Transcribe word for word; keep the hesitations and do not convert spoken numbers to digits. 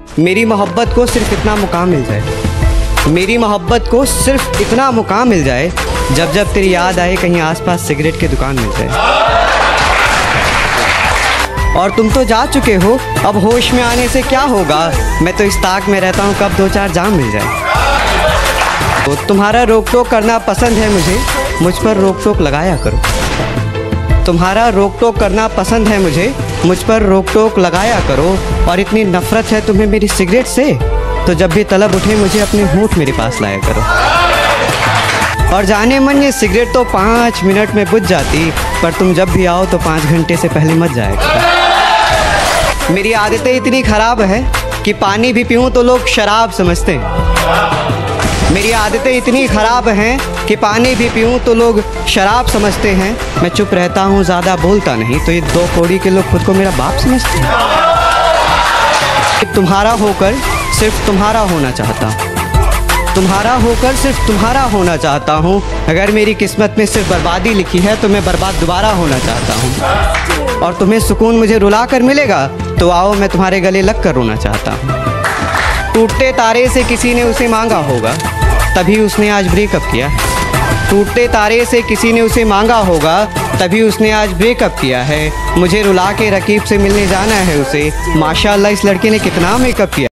मेरी मोहब्बत को सिर्फ इतना मुकाम मिल जाए, मेरी मोहब्बत को सिर्फ इतना मुकाम मिल जाए, जब जब तेरी याद आए कहीं आसपास सिगरेट की दुकान मिल जाए। और तुम तो जा चुके हो, अब होश में आने से क्या होगा, मैं तो इस ताक में रहता हूँ कब दो चार जाम मिल जाए। तो तुम्हारा रोक टोक करना पसंद है मुझे, मुझ पर रोक टोक लगाया करो। तुम्हारा रोक टोक करना पसंद है मुझे, मुझ पर रोक टोक लगाया करो। और इतनी नफरत है तुम्हें मेरी सिगरेट से, तो जब भी तलब उठे मुझे अपने होंठ मेरे पास लाया करो। और जाने मन ये सिगरेट तो पाँच मिनट में बुझ जाती, पर तुम जब भी आओ तो पाँच घंटे से पहले मत जाया करो। मेरी आदतें इतनी ख़राब है कि पानी भी पीऊँ तो लोग शराब समझते हैं। मेरी आदतें इतनी ख़राब हैं कि पानी भी पीऊँ तो लोग शराब समझते हैं। मैं चुप रहता हूँ, ज़्यादा बोलता नहीं, तो ये दो कौड़ी के लोग खुद को मेरा बाप समझते हैं। तुम्हारा होकर सिर्फ तुम्हारा होना चाहता हूँ, तुम्हारा होकर सिर्फ तुम्हारा होना चाहता हूँ। अगर मेरी किस्मत में सिर्फ बर्बादी लिखी है तो मैं बर्बाद दोबारा होना चाहता हूँ। और तुम्हें सुकून मुझे रुला कर मिलेगा तो आओ मैं तुम्हारे गले लग कर रोना चाहता हूँ। टूटते तारे से किसी ने उसे मांगा होगा, तभी उसने आज ब्रेकअप किया है। टूटते तारे से किसी ने उसे मांगा होगा, तभी उसने आज ब्रेकअप किया है। मुझे रुला के रकीब से मिलने जाना है उसे। माशाअल्लाह इस लड़के ने कितना मेकअप किया।